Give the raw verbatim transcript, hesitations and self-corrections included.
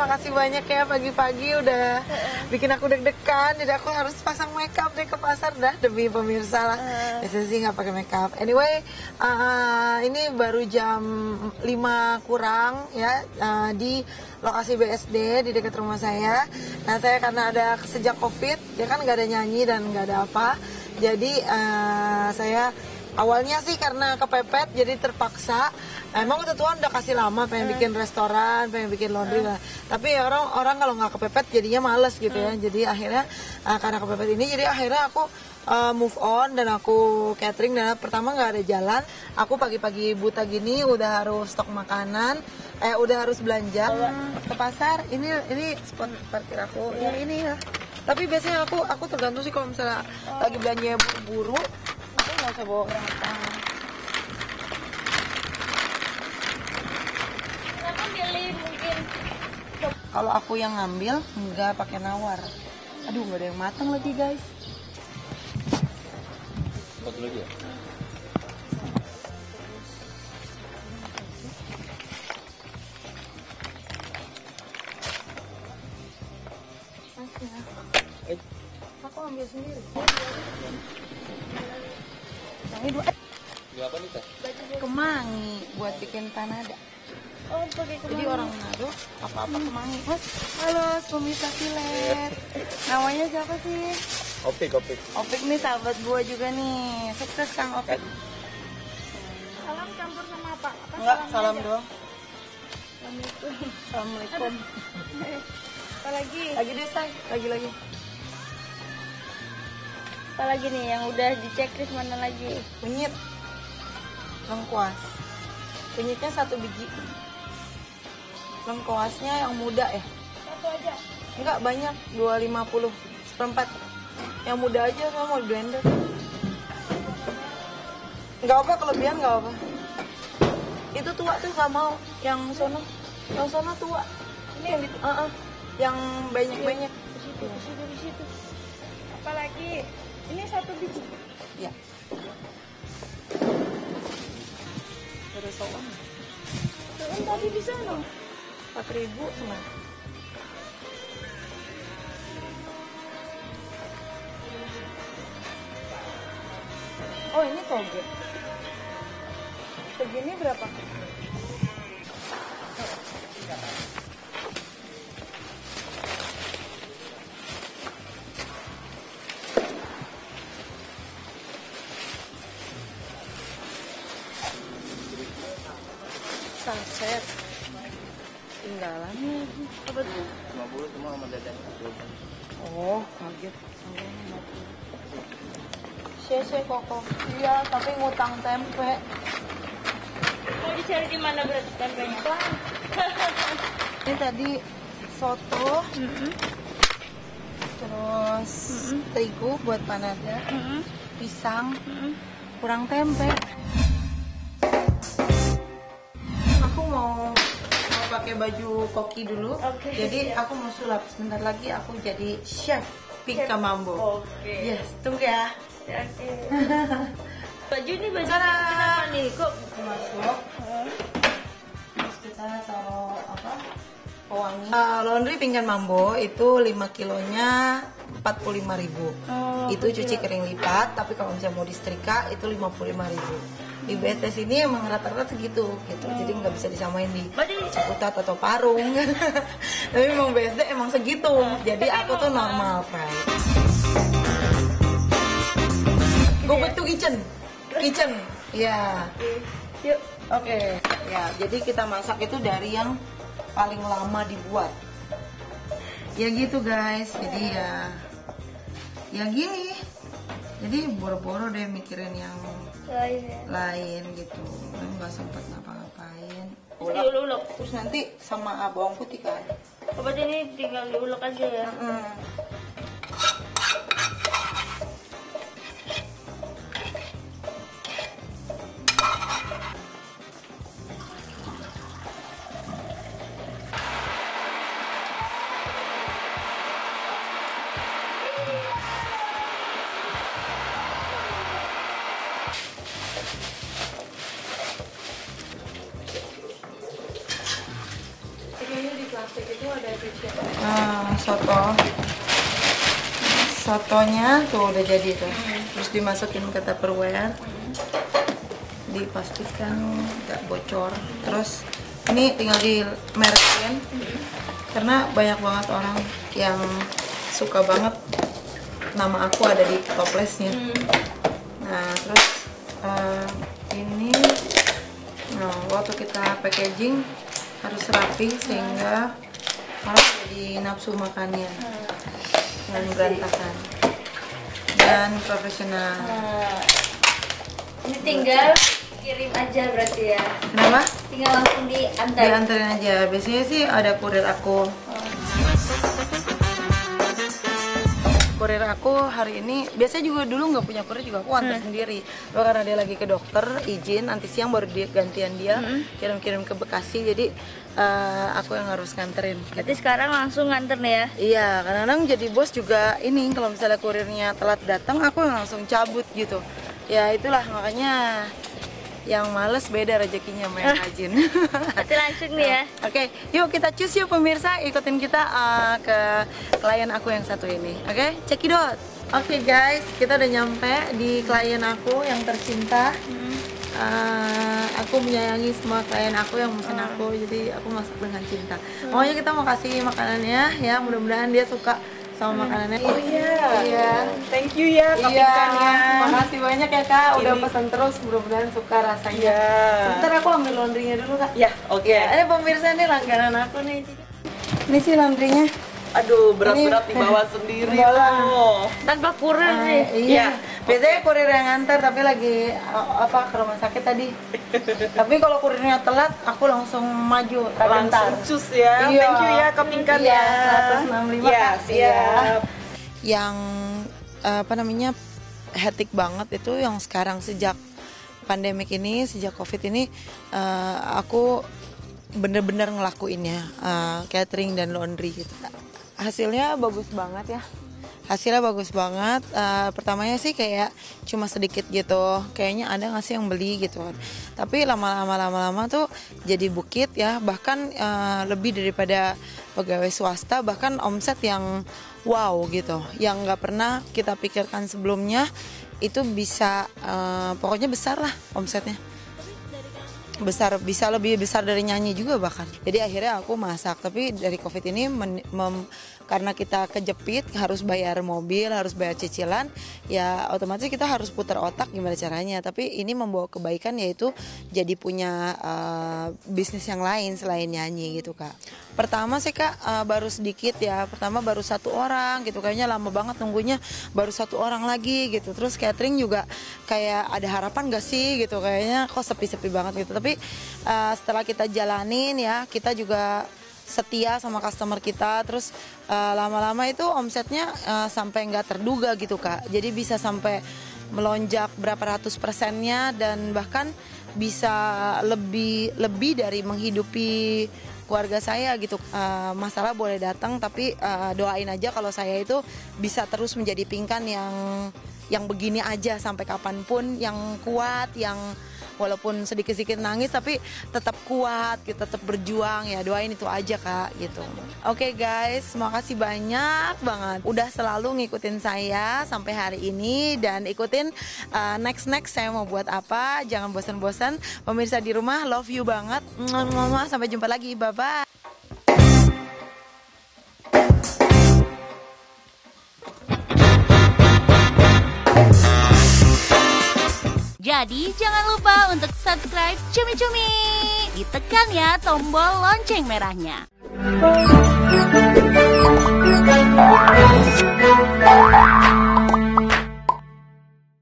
makasih banyak ya pagi-pagi udah bikin aku deg-degan. Jadi aku harus pasang makeup deh ke pasar dah demi pemirsa lah. Biasanya sih nggak pakai makeup. Anyway, uh, ini baru jam lima kurang ya uh, di lokasi B S D di dekat rumah saya. Nah saya karena ada sejak COVID, ya kan nggak ada nyanyi dan nggak ada apa. Jadi uh, saya awalnya sih karena kepepet jadi terpaksa. Emang udah Tuhan udah kasih lama pengen bikin restoran, pengen bikin laundry lah. Tapi ya orang orang kalau nggak kepepet jadinya males gitu ya. Jadi akhirnya uh, karena kepepet ini jadi akhirnya aku uh, move on dan aku catering. Dan pertama nggak ada jalan. Aku pagi-pagi buta gini udah harus stok makanan, eh udah harus belanja ke pasar. Ini ini spot parkir aku. Ya ini ya. Tapi biasanya aku aku tergantung sih kalau misalnya lagi belanja buru-buru, aku nggak usah bawa berapa. Kalau aku yang ngambil, nggak pakai nawar. Aduh, nggak ada yang matang lagi, guys. Satu lagi ya? Masih ya. Aku ambil sendiri. Yang ini dua. Dua apa nih, Teh? Kemangi buat bikin panada. Oh, pakai kemangi. Jadi orang Manado apa-apa kemangi. Mas, halo pemirsa Filet. Namanya siapa sih? Opik, Opik. Opik nih sahabat gua juga nih. Sukses Kang Opik. Salam campur sama apa? Apa Enggak, salamnya salam aja? doang. Assalamualaikum. Assalamualaikum. Apa lagi? Lagi deh, say. Lagi-lagi. Apa lagi nih yang udah di checklist mana lagi? Kunyit. Lengkuas. Kunyitnya satu biji. Lengkuasnya yang muda ya? Satu aja. Enggak, banyak. dua ratus lima puluh. Seperempat. Yang muda aja, saya mau blender. Enggak apa, kelebihan enggak apa. Itu tua tuh nggak mau. Yang sono. Yang sono tua. Ini yang gitu. Uh -uh. Yang banyak-banyak. Di situ, di situ, di situ. Apa lagi? Ini satu biji. Ya. Ada soal. Turun tadi di sana. empat ribu cuma. Oh, ini toge. Segini berapa? Saset. Tinggalan lagi. Apa tuh? lima puluh semua sama dadan. Oh, kaget. Sese koko. Iya, tapi ngutang tempe. Mau dicari di mana berarti tempenya? Ini tadi soto, Mm-mm. terus Mm-mm. terigu buat panada, Mm-mm. pisang, Mm-mm. kurang tempe. Aku mau mau pakai baju koki dulu. Oke. Jadi aku mau sulap. Sebentar lagi aku jadi chef Pika Mambo. Oke. Yes, tunggu ya. Oke. Baju ini baju Cara- kenapa nih? Kok Masuk. Terus kita taruh apa? Pewangi. Uh, laundry pinggan Mambo itu lima kilonya empat puluh lima ribu. Oh, Itu cuci kering lipat, tapi kalau misalnya mau disetrika itu lima puluh lima ribu. Di B S D sini emang rata-rata segitu gitu. Jadi nggak bisa disamain di Berarti- Ciputat atau Parung. Tapi emang B S D emang segitu. Jadi aku tuh normal price. Go back to kitchen. Kitchen. Ya. yuk. Oke, ya jadi kita masak itu dari yang paling lama dibuat. Ya gitu guys, jadi ya ya gini. Jadi boro-boro deh mikirin yang Lain ya. lain gitu. Nggak sempet ngapa-ngapain. Terus diulek-ulek. Terus nanti sama bawang putih kan. Oh, berarti ini tinggal diulek aja ya. Hmm. Ini di plastik itu ada soto. Sotonya tuh udah jadi tuh. Terus dimasukin ke Tupperware. Dipastikan nggak bocor. Terus ini tinggal dimerekin. Karena banyak banget orang yang suka banget nama aku ada di toplesnya. Nah, terus uh, ini nah, waktu kita packaging harus rapi sehingga orang jadi nafsu makannya dan berantakan dan profesional. Nah, ini tinggal kirim aja berarti ya? Kenapa? Tinggal langsung diantar. Diantarin aja. Biasanya sih ada kurir aku. Kurir aku hari ini, biasanya juga dulu nggak punya kurir juga aku antar hmm. sendiri. Lalu karena dia lagi ke dokter, izin, nanti siang baru dia gantian dia kirim-kirim ke Bekasi. Jadi uh, aku yang harus nganterin. Berarti sekarang langsung nganter nih ya? Iya, kadang-kadang jadi bos juga ini kalau misalnya kurirnya telat datang, aku yang langsung cabut gitu. Ya itulah makanya yang males beda rezekinya sama yang rajin. Berarti langsung nih ya. Oke, okay, yuk kita cus yuk pemirsa, ikutin kita uh, ke klien aku yang satu ini. Oke, okay? Cekidot. Oke okay, guys, kita udah nyampe di klien aku yang tercinta. Hmm. Uh, aku menyayangi semua klien aku yang mesen hmm. aku, jadi aku masak dengan cinta. Hmm. Pokoknya kita mau kasih makanannya ya, mudah-mudahan dia suka sama makanannya. Oh iya. Iya. Thank you ya Kak iya. Pinkannya. Makasih banyak ya Kak, udah Ini. pesan terus, mudah-mudahan suka rasanya. Iya. Sebentar aku ambil laundrynya dulu Kak. Ya, oke. Okay. Ada pemirsa nih langganan aku nih. Ini sih laundrynya. Aduh, berat-berat Ini, dibawa sendiri loh. Tanpa kurir uh, sih. Iya. Ya. Biasanya kurir yang nganter tapi lagi uh, apa ke rumah sakit tadi. Tapi kalau kurirnya telat, aku langsung maju. Langsung cus ya. Iya. Thank you ya Kak Pinkan Iya, ya. seratus enam puluh lima Ya, Kak. siap. Iya. Yang uh, apa namanya hectic banget itu yang sekarang sejak pandemik ini, sejak Covid ini, uh, aku bener-bener ngelakuinnya uh, catering dan laundry gitu. Hasilnya bagus banget ya. Hasilnya bagus banget. Uh, pertamanya sih kayak cuma sedikit gitu. Kayaknya ada nggak sih yang beli gitu kan. Tapi lama-lama lama-lama tuh jadi bukit ya. Bahkan uh, lebih daripada pegawai swasta. Bahkan omset yang wow gitu. Yang nggak pernah kita pikirkan sebelumnya. Itu bisa uh, pokoknya besar lah omsetnya. Besar, bisa lebih besar dari nyanyi juga bahkan. Jadi akhirnya aku masak, tapi dari Covid ini men, mem, karena kita kejepit harus bayar mobil, harus bayar cicilan, ya otomatis kita harus putar otak gimana caranya. Tapi ini membawa kebaikan, yaitu jadi punya uh, bisnis yang lain selain nyanyi gitu Kak. Pertama sih Kak uh, baru sedikit ya, pertama baru satu orang gitu, kayaknya lama banget nunggunya, baru satu orang lagi gitu. Terus catering juga kayak ada harapan gak sih gitu, kayaknya kok sepi-sepi banget gitu. Tapi uh, setelah kita jalanin ya, kita juga setia sama customer kita, terus uh, lama-lama itu omsetnya uh, sampai nggak terduga gitu Kak. Jadi bisa sampai melonjak berapa ratus persennya, dan bahkan bisa lebih lebih dari menghidupi keluarga saya gitu. Uh, masalah boleh datang, tapi uh, doain aja kalau saya itu bisa terus menjadi Pinkan yang yang begini aja sampai kapanpun, yang kuat, yang walaupun sedikit-sedikit nangis tapi tetap kuat, gitu, tetap berjuang ya. Doain itu aja Kak gitu. Oke okay, guys, makasih banyak banget udah selalu ngikutin saya sampai hari ini, dan ikutin uh, next next saya mau buat apa. Jangan bosan-bosan pemirsa di rumah, love you banget. Sampai jumpa lagi, bye bye. Jadi jangan lupa untuk subscribe Cumi Cumi. Ditekan ya tombol lonceng merahnya.